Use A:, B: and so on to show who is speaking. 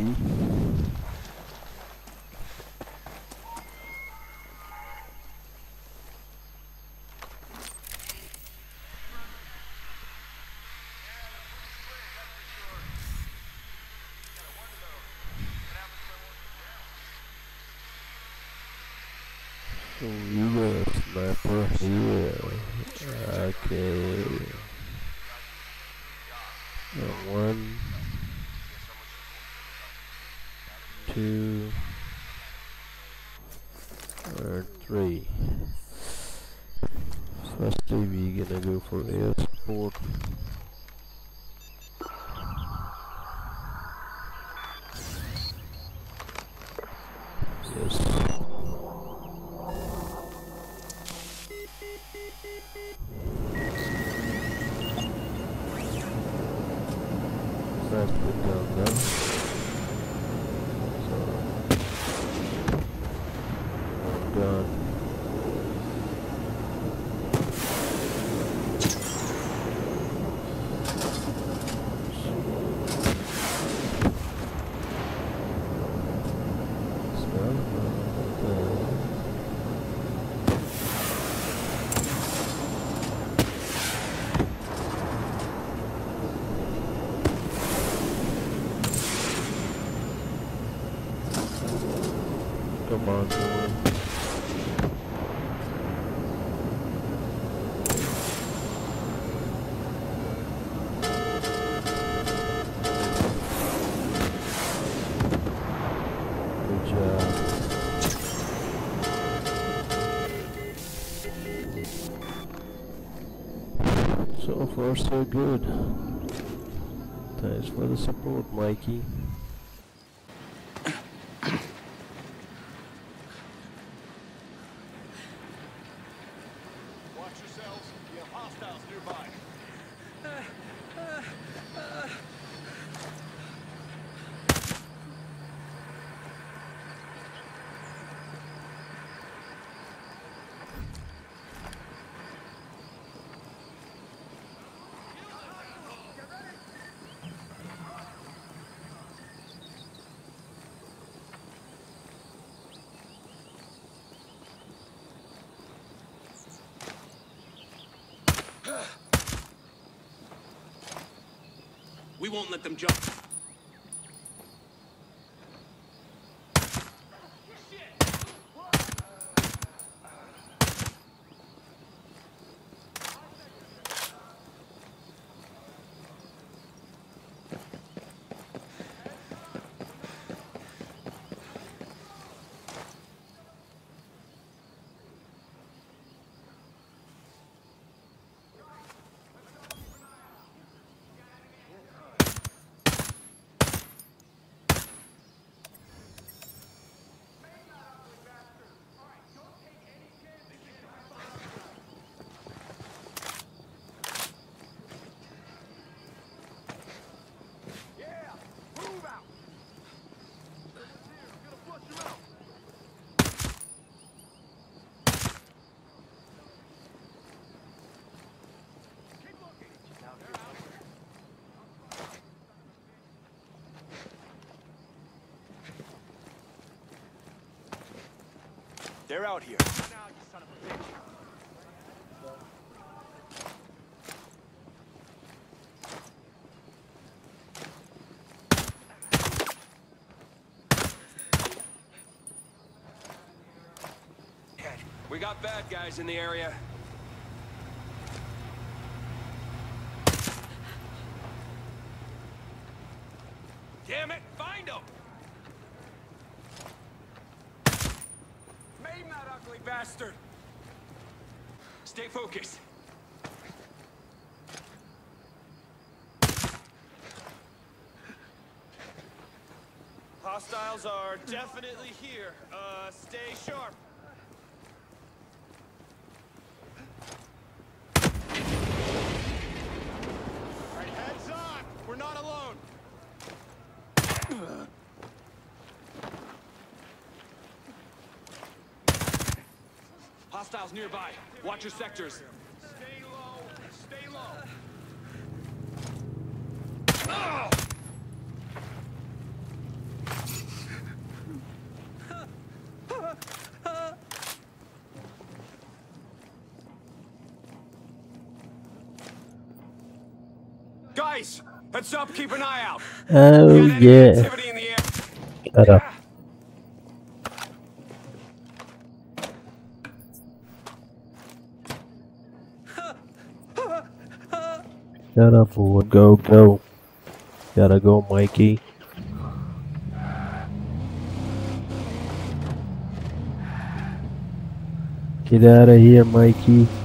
A: So you got a sniper here. Okay. One, two, or three. Firstly, we're gonna go for air support. Yes. Let's put down there. So, done. Come on, someone. Good job. So far, so good. Thanks for the support, Mikey.
B: Watch yourselves. We have hostiles nearby.
C: We won't let them jump.
B: They're out here.
C: We got bad guys in the area. Damn it! Find them! Maim that ugly bastard! Stay focused.
B: Hostiles are definitely here. Stay sharp. All right, heads on. We're not alone.
C: Hostiles nearby. Watch your sectors.
B: Stay low. Stay low.
C: Nice. Heads up, keep an eye out.
A: Oh
C: Got enemy
A: yeah.
C: activity in the air.
A: Shut up. Shut up, fool. Go, go. Gotta go, Mikey. Get out of here, Mikey.